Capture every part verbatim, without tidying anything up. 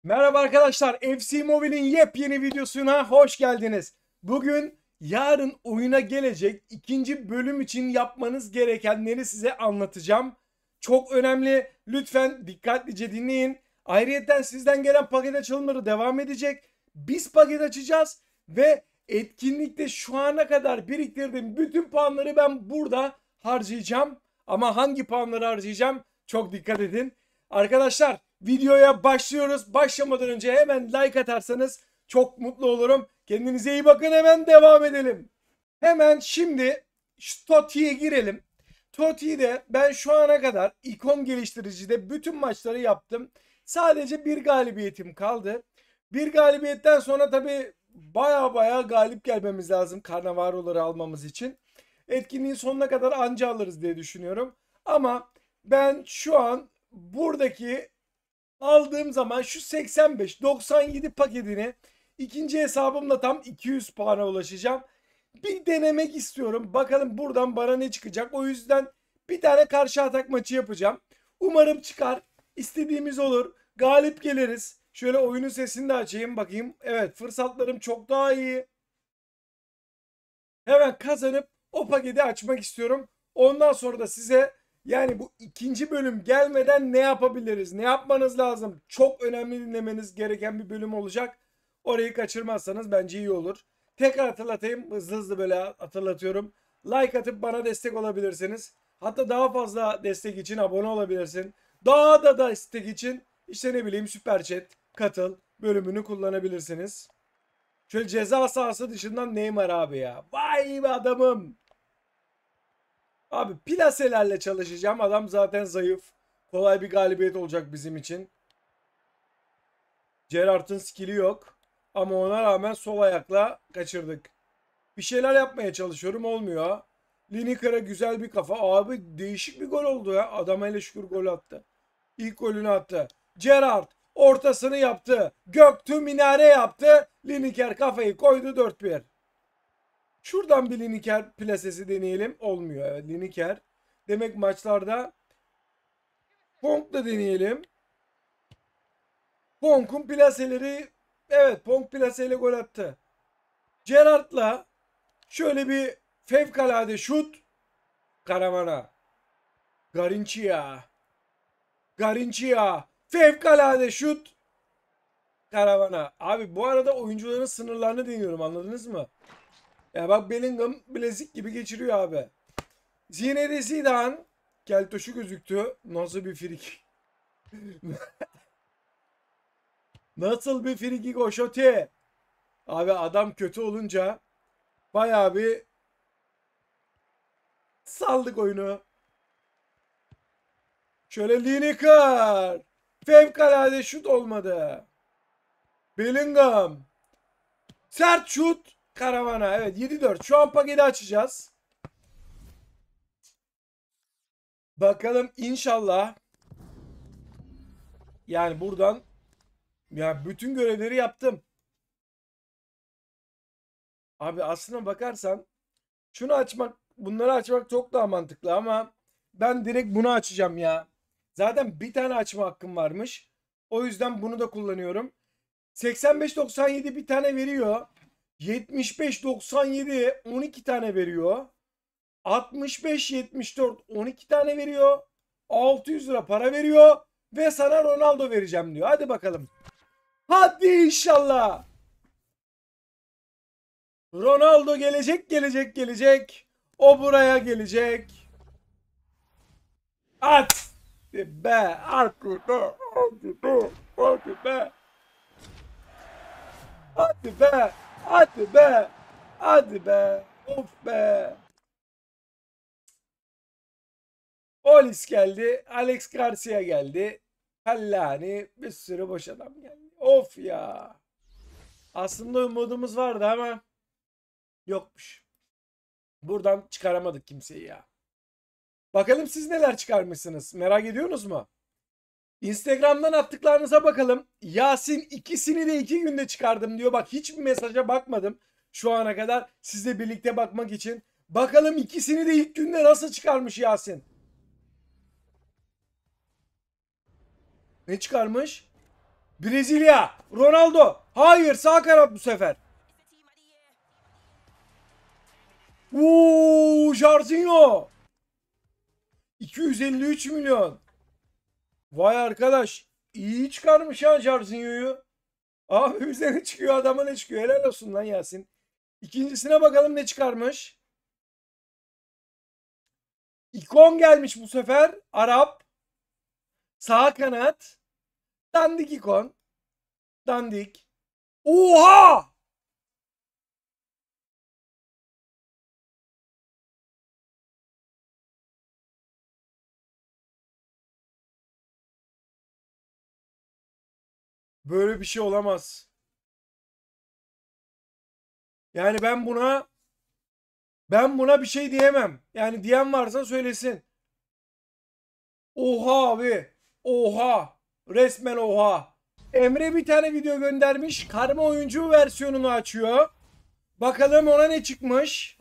Merhaba arkadaşlar, F C Mobile'in yepyeni videosuna hoş geldiniz. Bugün yarın oyuna gelecek ikinci bölüm için yapmanız gerekenleri size anlatacağım. Çok önemli, lütfen dikkatlice dinleyin. Ayrıca sizden gelen paket açılımları devam edecek. Biz paket açacağız ve etkinlikte şu ana kadar biriktirdiğim bütün puanları ben burada harcayacağım. Ama hangi puanları harcayacağım? Çok dikkat edin. Arkadaşlar, videoya başlıyoruz. Başlamadan önce hemen like atarsanız çok mutlu olurum. Kendinize iyi bakın, hemen devam edelim. Hemen şimdi şu Toti'ye girelim. Toti'de ben şu ana kadar ikon geliştiricide bütün maçları yaptım. Sadece bir galibiyetim kaldı. Bir galibiyetten sonra tabi baya baya galip gelmemiz lazım Cannavaro'ları almamız için. Etkinliğin sonuna kadar anca alırız diye düşünüyorum. Ama ben şu an buradaki aldığım zaman şu seksen beş doksan yedi paketini ikinci hesabımla tam iki yüz puana ulaşacağım. Bir denemek istiyorum. Bakalım buradan bana ne çıkacak. O yüzden bir tane karşı atak maçı yapacağım. Umarım çıkar. İstediğimiz olur. Galip geliriz. Şöyle oyunun sesini de açayım bakayım. Evet, fırsatlarım çok daha iyi. Hemen kazanıp o paketi açmak istiyorum. Ondan sonra da size yani bu ikinci bölüm gelmeden ne yapabiliriz? Ne yapmanız lazım? Çok önemli, dinlemeniz gereken bir bölüm olacak. Orayı kaçırmazsanız bence iyi olur. Tekrar hatırlatayım. Hızlı hızlı böyle hatırlatıyorum. Like atıp bana destek olabilirsiniz. Hatta daha fazla destek için abone olabilirsin. Daha da destek için işte ne bileyim süper chat, katıl bölümünü kullanabilirsiniz. Şöyle ceza sahası dışından Neymar abi ya. Vay be adamım. Abi plaselerle çalışacağım. Adam zaten zayıf. Kolay bir galibiyet olacak bizim için. Gerrard'ın skill'i yok. Ama ona rağmen sol ayakla kaçırdık. Bir şeyler yapmaya çalışıyorum, olmuyor. Lineker'e güzel bir kafa. Abi değişik bir gol oldu ya. Adam hele şükür gol attı. İlk golünü attı. Gerrard ortasını yaptı. Göktü minare yaptı. Lineker kafayı koydu, dört bir. Şuradan bir Lineker plasesi deneyelim. Olmuyor. Evet, Lineker. Demek maçlarda Ponk'la deneyelim. Ponk'un plaseleri, evet, Ponk plaseyle gol attı. Gerrard'la şöyle bir fevkalade şut. Karavana. Garinçia. Garinçia. Fevkalade şut. Karavana. Abi bu arada oyuncuların sınırlarını deniyorum, anladınız mı? Ya bak, Bellingham bilezik gibi geçiriyor abi. Zinedine Zidane keltoşu gözüktü. Nasıl bir frikik? Nasıl bir frikik o şoti? Abi adam kötü olunca bayağı bir saldık oyunu. Şöyle Lineker. Fevkalade şut olmadı. Bellingham. Sert şut. Karavana. Evet, yedi dört. Şu an paketi açacağız. Bakalım inşallah. Yani buradan ya bütün görevleri yaptım. Abi aslına bakarsan şunu açmak, bunları açmak çok daha mantıklı ama ben direkt bunu açacağım ya. Zaten bir tane açma hakkım varmış. O yüzden bunu da kullanıyorum. seksen beş doksan yedi bir tane veriyor. yetmiş beş doksan yedi on iki tane veriyor. altmış beş yetmiş dört on iki tane veriyor. altı yüz lira para veriyor. Ve sana Ronaldo vereceğim diyor. Hadi bakalım. Hadi inşallah. Ronaldo gelecek, gelecek, gelecek. O buraya gelecek. At. Be. Hadi be. Hadi be. Hadi be. Hadi be. Hadi be. Hadi be. Of be. Olis geldi. Alex Garcia geldi. Hallani. Bir sürü boş adam geldi. Of ya. Aslında umudumuz vardı ama yokmuş. Buradan çıkaramadık kimseyi ya. Bakalım siz neler çıkarmışsınız. Merak ediyorsunuz mu? Instagram'dan attıklarınıza bakalım. Yasin ikisini de iki günde çıkardım diyor. Bak, hiçbir mesaja bakmadım şu ana kadar sizle birlikte bakmak için. Bakalım ikisini de ilk günde nasıl çıkarmış Yasin. Ne çıkarmış? Brezilya. Ronaldo. Hayır, sağ kanat bu sefer. Uuu, Jarzinho. iki yüz elli üç milyon. Vay arkadaş. İyi çıkarmış ya Jarzinho'yu. Abi bize ne çıkıyor, adama ne çıkıyor? Helal olsun lan Yasin. İkincisine bakalım ne çıkarmış. İkon gelmiş bu sefer. Arap. Sağ kanat. Dandik ikon. Dandik. Oha! Böyle bir şey olamaz. Yani ben buna ben buna bir şey diyemem. Yani diyen varsa söylesin. Oha abi. Oha. Resmen oha. Emre bir tane video göndermiş. Karma oyuncu versiyonunu açıyor. Bakalım ona ne çıkmış.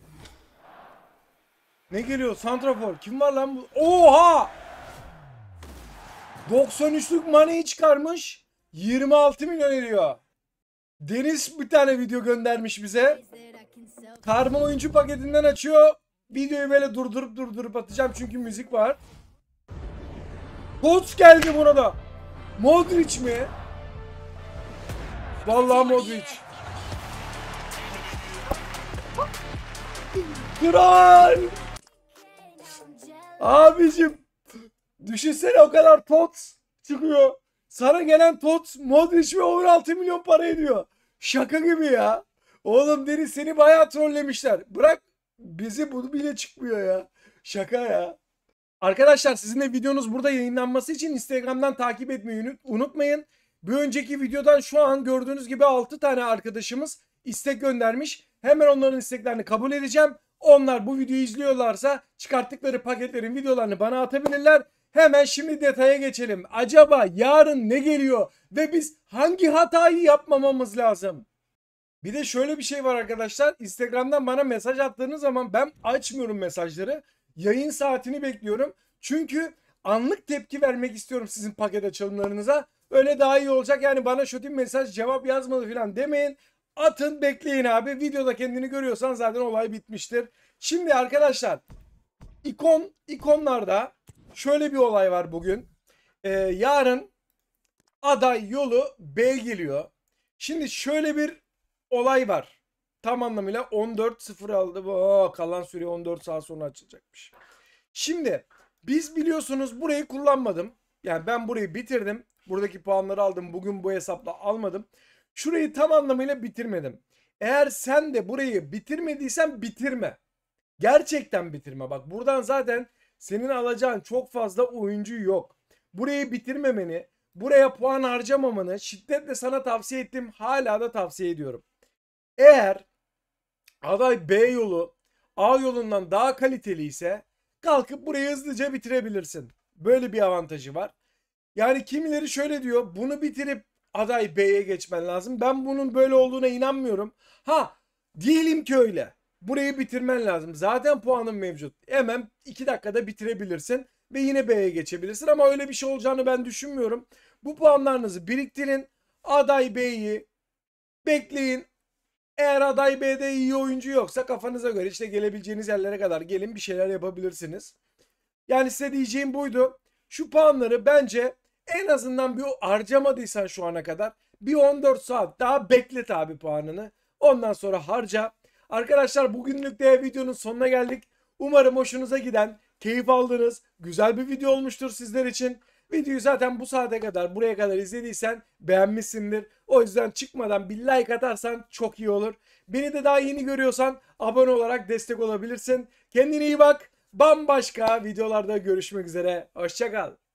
Ne geliyor? Santrafor. Kim var lan bu? Oha! doksan üçlük Mane'yi çıkarmış. yirmi altı milyon ediyor. Deniz bir tane video göndermiş bize. Karma oyuncu paketinden açıyor. Videoyu böyle durdurup durdurup atacağım çünkü müzik var. Koç geldi buna da. Modric mi? Vallahi Modric. Kral. Abicim. Düşünsene, o kadar tots çıkıyor. Sana gelen tots Modric ve on altı milyon para ediyor. Şaka gibi ya. Oğlum Deniz, seni bayağı trollemişler. Bırak bizi, bu bile çıkmıyor ya. Şaka ya. Arkadaşlar, sizin de videonuz burada yayınlanması için Instagram'dan takip etmeyi unutmayın. Bir önceki videodan şu an gördüğünüz gibi altı tane arkadaşımız istek göndermiş. Hemen onların isteklerini kabul edeceğim. Onlar bu videoyu izliyorlarsa çıkarttıkları paketlerin videolarını bana atabilirler. Hemen şimdi detaya geçelim. Acaba yarın ne geliyor ve biz hangi hatayı yapmamamız lazım? Bir de şöyle bir şey var arkadaşlar. Instagram'dan bana mesaj attığınız zaman ben açmıyorum mesajları. Yayın saatini bekliyorum. Çünkü anlık tepki vermek istiyorum sizin paket açılımlarınıza. Öyle daha iyi olacak. Yani bana şöyle mesaj cevap yazmadı falan demeyin. Atın, bekleyin abi. Videoda kendini görüyorsan zaten olay bitmiştir. Şimdi arkadaşlar, ikon ikonlarda şöyle bir olay var bugün. Ee, yarın aday yolu B geliyor. Şimdi şöyle bir olay var. Tam anlamıyla on dört sıfır aldı. Oo, kalan süre on dört saat sonra açılacakmış. Şimdi biz biliyorsunuz burayı kullanmadım. Yani ben burayı bitirdim. Buradaki puanları aldım. Bugün bu hesapla almadım. Şurayı tam anlamıyla bitirmedim. Eğer sen de burayı bitirmediysen bitirme. Gerçekten bitirme. Bak, buradan zaten senin alacağın çok fazla oyuncu yok. Burayı bitirmemeni, buraya puan harcamamanı şiddetle sana tavsiye ettim. Hala da tavsiye ediyorum. Eğer aday B yolu A yolundan daha kaliteli ise kalkıp burayı hızlıca bitirebilirsin. Böyle bir avantajı var. Yani kimileri şöyle diyor, bunu bitirip aday B'ye geçmen lazım. Ben bunun böyle olduğuna inanmıyorum. Ha, diyelim ki öyle. Burayı bitirmen lazım. Zaten puanın mevcut. Hemen iki dakikada bitirebilirsin ve yine B'ye geçebilirsin. Ama öyle bir şey olacağını ben düşünmüyorum. Bu puanlarınızı biriktirin. Aday B'yi bekleyin. Eğer aday B'de iyi oyuncu yoksa kafanıza göre işte gelebileceğiniz yerlere kadar gelin, bir şeyler yapabilirsiniz. Yani size diyeceğim buydu. Şu puanları bence en azından bir harcamadıysan şu ana kadar bir on dört saat daha beklet abi puanını. Ondan sonra harca. Arkadaşlar, bugünlük de videonun sonuna geldik. Umarım hoşunuza giden, keyif aldığınız güzel bir video olmuştur sizler için. Videoyu zaten bu saate kadar, buraya kadar izlediysen beğenmişsindir. O yüzden çıkmadan bir like atarsan çok iyi olur. Beni de daha yeni görüyorsan abone olarak destek olabilirsin. Kendine iyi bak. Bambaşka videolarda görüşmek üzere. Hoşça kal.